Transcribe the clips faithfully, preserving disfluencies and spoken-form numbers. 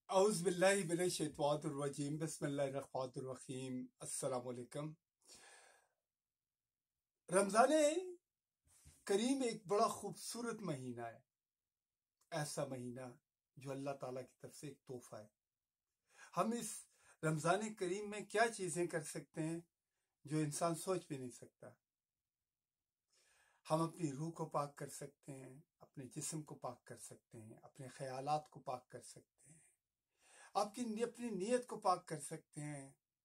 أعوذ بالله من الشیطان الرجیم بسم اللہ الرحمن الرحیم السلام علیکم۔ رمضان کریم ایک بڑا خوبصورت مہینہ ہے، ایسا مہینہ جو اللہ تعالیٰ کی طرف سے ایک تحفہ ہے۔ ہم اس رمضان کریم میں کیا چیزیں کر سکتے ہیں جو انسان سوچ بھی نہیں سکتا۔ ہم اپنی روح کو پاک کر سکتے ہیں، اپنے جسم کو پاک کر سکتے ہیں، اپنے خیالات کو پاک کر سکتے ہیں، آپ کی اپنی نیت کو پاک کر سکتے ہیں۔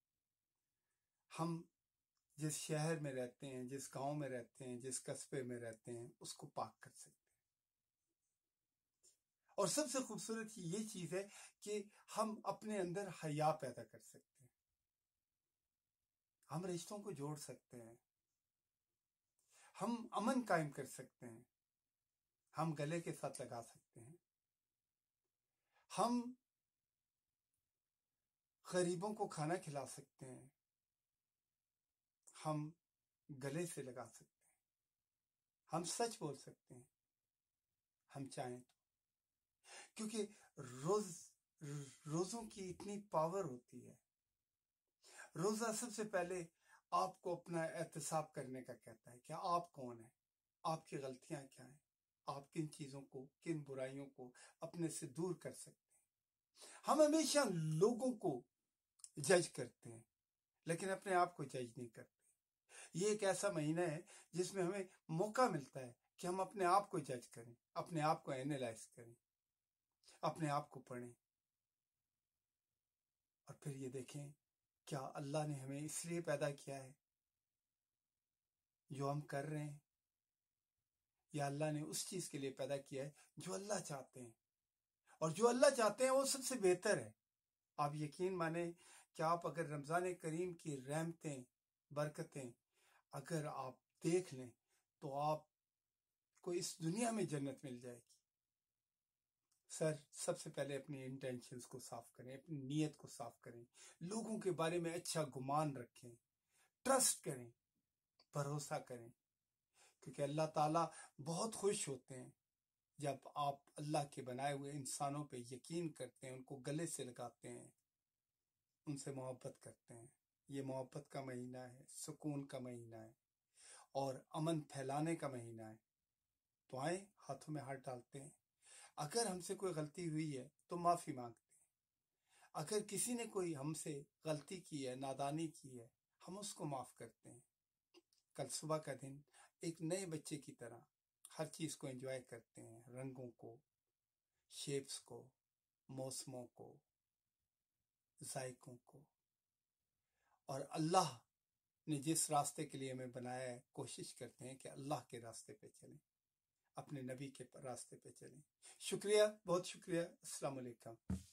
ہم جس شہر میں رہتے ہیں، جس گاؤں میں رہتے ہیں، جس قصبے میں رہتے ہیں، اس کو پاک کر سکتے ہیں۔ اور سب سے خوبصورت یہ چیز ہے کہ ہم اپنے اندر حیا پیدا کر سکتے ہیں، ہم رشتوں کو جوڑ سکتے ہیں، ہم امن قائم کر سکتے ہیں، ہم گلے کے ساتھ لگا سکتے ہیں، ہم غریبوں کو کھانا کھلا سکتے ہیں، ہم گلے سے لگا سکتے ہیں، ہم سچ بول سکتے ہیں ہم چاہیں تو، کیونکہ روز روزوں کی اتنی پاور ہوتی ہے۔ روزہ سب سے پہلے آپ کو اپنا احتساب کرنے کا کہتا ہے کہ آپ کون ہیں، آپ کی غلطیاں کیا ہیں، آپ کن چیزوں کو، کن برائیوں کو اپنے سے دور کر سکتے ہیں۔ ہم ہمیشہ لوگوں کو جج کرتے ہیں لیکن اپنے آپ کو جج نہیں کرتے۔ یہ ایک ایسا مہینہ ہے جس میں ہمیں موقع ملتا ہے کہ ہم اپنے آپ کو جج کریں، اپنے آپ کو اینالائز کریں، اپنے آپ کو پڑھیں، اور پھر یہ دیکھیں کیا اللہ نے ہمیں اس لیے پیدا کیا ہے جو ہم کر رہے ہیں، یا اللہ نے اس چیز کے لیے پیدا کیا ہے جو اللہ چاہتے ہیں، اور جو اللہ چاہتے ہیں وہ سب سے بہتر ہے۔ آپ یقین مانیں کہ آپ اگر رمضان کریم کی رحمتیں، برکتیں اگر آپ دیکھ لیں تو آپ کو اس دنیا میں جنت مل جائے گی۔ سر سب سے پہلے اپنی انٹینشنز کو صاف کریں، اپنی نیت کو صاف کریں، لوگوں کے بارے میں اچھا گمان رکھیں، ٹرسٹ کریں، بھروسہ کریں، کیونکہ اللہ تعالیٰ بہت خوش ہوتے ہیں جب آپ اللہ کے بنائے ہوئے انسانوں پہ یقین کرتے ہیں، ان کو گلے سے لگاتے ہیں، ان سے محبت کرتے ہیں۔ یہ محبت کا مہینہ ہے، سکون کا مہینہ ہے، اور امن پھیلانے کا مہینہ ہے۔ تو آئیں ہاتھوں میں ہاتھ ڈالتے ہیں، اگر ہم سے کوئی غلطی ہوئی ہے تو معافی مانگتے ہیں، اگر کسی نے کوئی ہم سے غلطی کی ہے، نادانی کی ہے، ہم اس کو معاف کرتے ہیں۔ کل صبح کا دن ایک نئے بچے کی طرح ہر چیز کو انجوائے کرتے ہیں، رنگوں کو، شیپس کو، موسموں کو، ذائقوں کو، اور اللہ نے جس راستے کے لیے ہمیں بنایا ہے کوشش کرتے ہیں کہ اللہ کے راستے پہ چلیں، اپنے نبی کے راستے پہ چلیں۔ شکریہ، بہت شکریہ۔ السلام علیکم۔